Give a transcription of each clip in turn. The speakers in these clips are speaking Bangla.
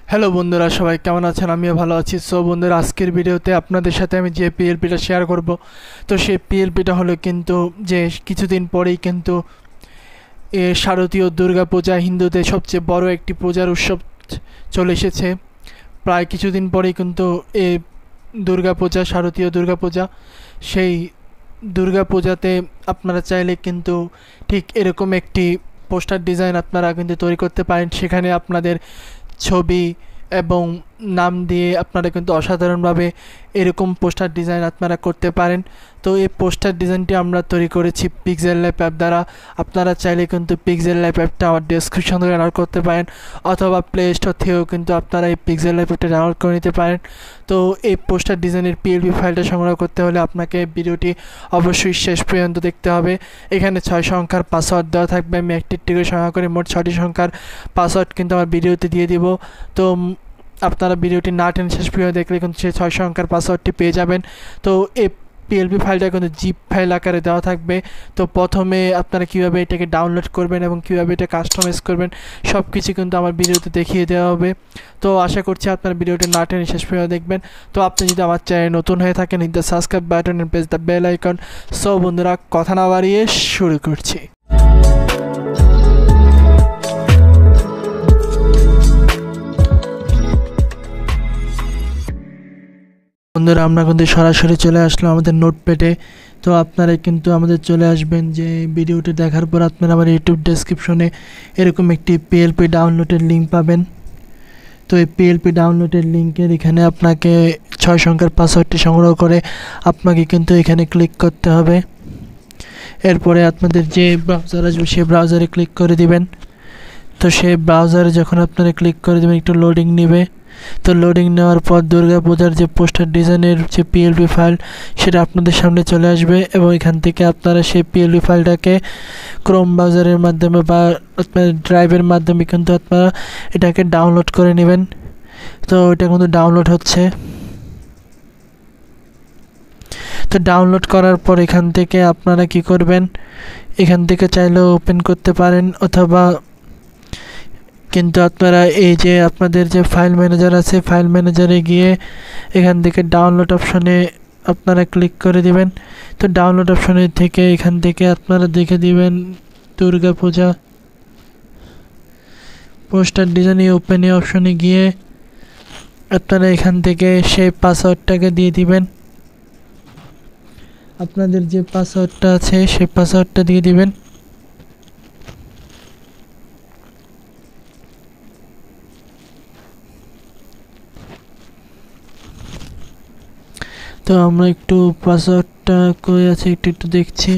হ্যালো বন্ধুরা, সবাই কেমন আছেন? আমিও ভালো আছি। সো বন্ধুরা, আজকের ভিডিওতে আপনাদের সাথে আমি যে পিএলপিটা শেয়ার করব, তো সেই পিএলপিটা হলো কিন্তু যে কিছুদিন পরেই কিন্তু শারদীয় দুর্গা পূজা, হিন্দুদের সবচেয়ে বড় একটি পূজার উৎসব চলে এসেছে। প্রায় কিছুদিন পরেই কিন্তু এই দুর্গা পূজা, শারদীয় দুর্গা পূজা। সেই দুর্গা পূজাতে আপনারা চাইলে কিন্তু ঠিক এরকম একটি পোস্টার ডিজাইন আপনারা কিন্তু তৈরি করতে পারেন। সেখানে আপনাদের ছবি এবং নাম দিয়ে আপনারা কিন্তু অসাধারণভাবে এরকম পোস্টার ডিজাইন আপনারা করতে পারেন। তো এই পোস্টার ডিজাইনটি আমরা তৈরি করেছি পিক্সেল অ্যাপ দ্বারা। আপনারা চাইলে কিন্তু পিক্সেল অ্যাপটা আমার ডেসক্রিপশন থেকে ডাউনলোড করতে পারেন, অথবা প্লে স্টোর থেকেও কিন্তু আপনারা এই পিক্সেল অ্যাপটা ডাউনলোড করে নিতে পারেন। তো এই পোস্টার ডিজাইনের পিএলপি ফাইলটা সংগ্রহ করতে হলে আপনাকে ভিডিওটি অবশ্যই শেষ পর্যন্ত দেখতে হবে। এখানে 6 সংখ্যার পাসওয়ার্ড দেওয়া থাকবে। আমি একটি করে সংখ্যা করে মোট 6টি সংখ্যার পাসওয়ার্ড কিন্তু আমার ভিডিওতে দিয়ে দিব। তো আপনারা ভিডিওটি না টেনে শেষ পর্যন্ত দেখলে কিন্তু সেই 6 সংখ্যার পাসওয়ার্ডটি পেয়ে যাবেন। তো এই পিএলপি ফাইলটা কিন্তু জিপ ফাইল আকারে দেওয়া থাকবে। তো প্রথমে আপনারা কীভাবে এটাকে ডাউনলোড করবেন এবং কীভাবে এটা কাস্টমাইজ করবেন সব কিছু কিন্তু আমার ভিডিওতে দেখিয়ে দেওয়া হবে। তো আশা করছি আপনার ভিডিওটি না টেনে শেষ পর্যন্ত দেখবেন। তো আপনি যদি আমার চ্যানেল নতুন হয়ে থাকেন, hit the subscribe button and press the bell icon. So বন্ধুরা, কথা না বাড়িয়ে শুরু করছি। বন্ধুরা, আমরা কিন্তু সরাসরি চলে আসলাম আমাদের নোটপ্যাডে। তো আপনারা কিন্তু আমাদের চলে আসবেন যে ভিডিওটি দেখার পর আপনারা আমার ইউটিউব ডেসক্রিপশনে এরকম একটি পিএলপি ডাউনলোডের লিঙ্ক পাবেন। তো এই পিএলপি ডাউনলোডের লিঙ্কের এখানে আপনাকে 6 সংখ্যার পাসওয়ার্ডটি সংগ্রহ করে আপনাকে কিন্তু এখানে ক্লিক করতে হবে। এরপরে আপনাদের যে ব্রাউজার আসবে সেই ব্রাউজারে ক্লিক করে দিবেন। তো সেই ব্রাউজারে যখন আপনারা ক্লিক করে দেবেন, একটু লোডিং নেবে। তো লোডিং নেওয়ার পর দুর্গা পূজার যে পোস্টার ডিজাইনের যে পিএলপি ফাইল সেটা আপনাদের সামনে চলে আসবে, এবং এখান থেকে আপনারা সেই পিএলপি ফাইলটাকে ক্রোম ব্রাউজারের মাধ্যমে বা আপনার ড্রাইভের মাধ্যমে কিন্তু আপনারা এটাকে ডাউনলোড করে নেবেন। তো এটা কিন্তু ডাউনলোড হচ্ছে। তো ডাউনলোড করার পর এখান থেকে আপনারা কি করবেন, এখান থেকে চাইলেও ওপেন করতে পারেন, অথবা কিন্তু আপনারা এই যে আপনাদের যে ফাইল ম্যানেজার আছে, ফাইল ম্যানেজারে গিয়ে এখান থেকে ডাউনলোড অপশনে আপনারা ক্লিক করে দিবেন। তো ডাউনলোড অপশনে থেকে এখান থেকে আপনারা দেখে দিবেন Durga Puja poster design open অপশনে গিয়ে আপনারা এখান থেকে সেই পাসওয়ার্ডটাকে দিয়ে দিবেন। আপনাদের যে পাসওয়ার্ডটা আছে সেই পাসওয়ার্ডটা দিয়ে দিবেন। তো আমরা একটু পাসওয়ার্ডটা কই আছে একটু দেখছি।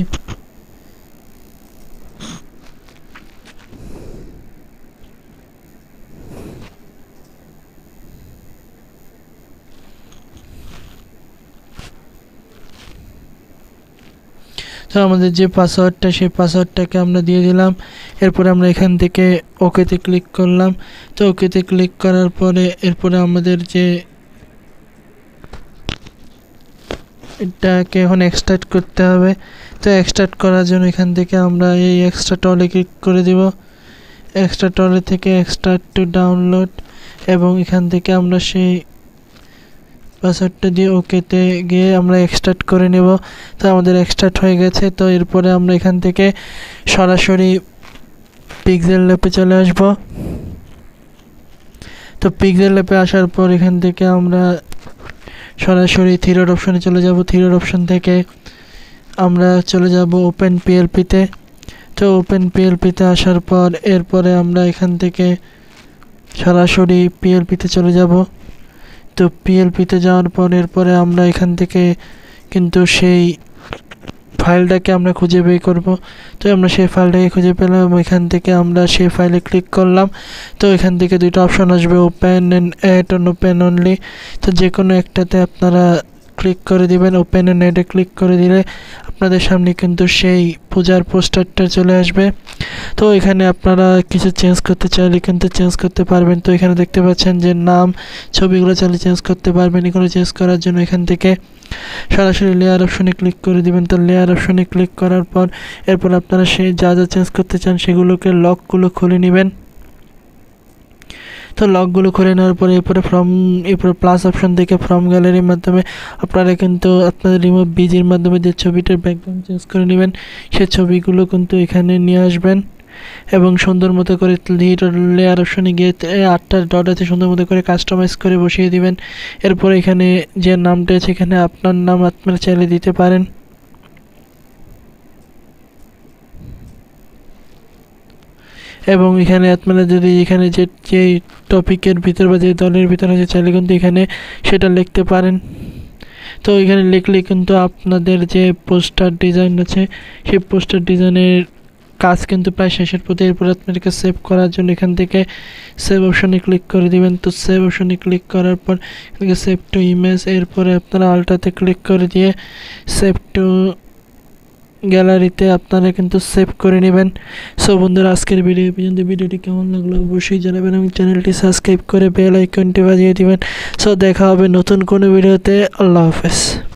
তো আমাদের যে পাসওয়ার্ডটা সেই পাসওয়ার্ডটাকে আমরা দিয়ে দিলাম। এরপরে আমরা এখান থেকে ওকেতে ক্লিক করলাম। তো ওকেতে ক্লিক করার পরে এরপরে আমাদের যে এটাকে এখন এক্সট্রাক্ট করতে হবে। তো এক্সট্রাক্ট করার জন্য এখান থেকে আমরা এই এক্সট্রাক্ট অলে ক্লিক করে দিব। এক্সট্রাক্ট অলে থেকে এক্সট্রাক্ট টু ডাউনলোড, এবং এখান থেকে আমরা সেই পাসওয়ার্ডটা দিয়ে ওকেতে গিয়ে আমরা এক্সট্রাক্ট করে নেব। তো আমাদের এক্সট্রাক্ট হয়ে গেছে। তো এরপরে আমরা এখান থেকে সরাসরি পিক্সেল অ্যাপে চলে আসব। তো পিক্সেল অ্যাপে আসার পর এখান থেকে আমরা সরাসরি থ্রি ডট অপশনে চলে যাব। থ্রি ডট অপশন থেকে আমরা চলে যাব ওপেন পিএলপিতে। তো ওপেন পিএলপিতে আসার পর এরপরে আমরা এখান থেকে সরাসরি পিএলপিতে চলে যাব। তো পিএলপিতে যাওয়ার পর এরপরে আমরা এখান থেকে কিন্তু সেই ফাইলটাকে আমরা খুঁজে বের করব। তো আমরা সেই ফাইলটাকে খুঁজে পেলাম এবং এখান থেকে আমরা সেই ফাইলে ক্লিক করলাম। তো এখান থেকে দুটো অপশন আসবে, open and add on open only. তো যে কোনো একটাতে আপনারা ক্লিক করে দিবেন। ওপেন অ্যান্ড অ্যাডে ক্লিক করে দিলে আপনাদের সামনে কিন্তু সেই পূজার পোস্টারটা চলে আসবে। তো এখানে আপনারা কিছু চেঞ্জ করতে চাইলে কিন্তু চেঞ্জ করতে পারবেন। তো এখানে দেখতে পাচ্ছেন যে নাম, ছবিগুলো চাইলে চেঞ্জ করতে পারবেন। এগুলো চেঞ্জ করার জন্য এখান থেকে সরাসরি লেয়ার অপশনে ক্লিক করে দিবেন। তো লেয়ার অপশনে ক্লিক করার পর এরপর আপনারা সেই যা যা চেঞ্জ করতে চান সেগুলোকে লকগুলো খুলে নেবেন। তো লকগুলো খুলে নেওয়ার পরে এরপরে প্লাস অপশন থেকে ফ্রম গ্যালারির মাধ্যমে আপনারা কিন্তু আপনাদের রিমুভ বিজির মাধ্যমে যে ছবিটার ব্যাকগ্রাউন্ড চেঞ্জ করে নেবেন সেই ছবিগুলো কিন্তু এখানে নিয়ে আসবেন এবং সুন্দর মতো করে লেয়ার অপশনে গিয়ে 8টা ডট আছে সুন্দর মতো করে কাস্টমাইজ করে বসিয়ে দিবেন। এরপর এখানে যে নামটা আছে এখানে আপনার নাম আপনারা চাইলে দিতে পারেন। এবং এখানে আপনারা যদি এখানে যে টপিকের ভিতর বা যে দলের ভিতর আছে চাইলে কিন্তু এখানে সেটা লিখতে পারেন। তো এখানে লিখলে কিন্তু আপনাদের যে পোস্টার ডিজাইন আছে সেই পোস্টার ডিজাইনের কাজ কিন্তু প্রায় শেষের পথে। এরপর আপনাদেরকে সেভ করার জন্য এখান থেকে সেভ অপশনে ক্লিক করে দিবেন। তো সেভ অপশনে ক্লিক করার পর এখানে সেভ টু ইমেজ, এরপরে আপনারা আলটাতে ক্লিক করে দিয়ে সেভ টু গ্যালারিতে আপনারা কিন্তু সেভ করে নেবেন। সো বন্ধুরা আজকের ভিডিও পর্যন্ত, ভিডিওটি কেমন লাগলো অবশ্যই জানাবেন এবং চ্যানেলটি সাবস্ক্রাইব করে বেল আইকনটি বাজিয়ে দিবেন। সো দেখা হবে নতুন কোনো ভিডিওতে। আল্লাহ হাফেজ।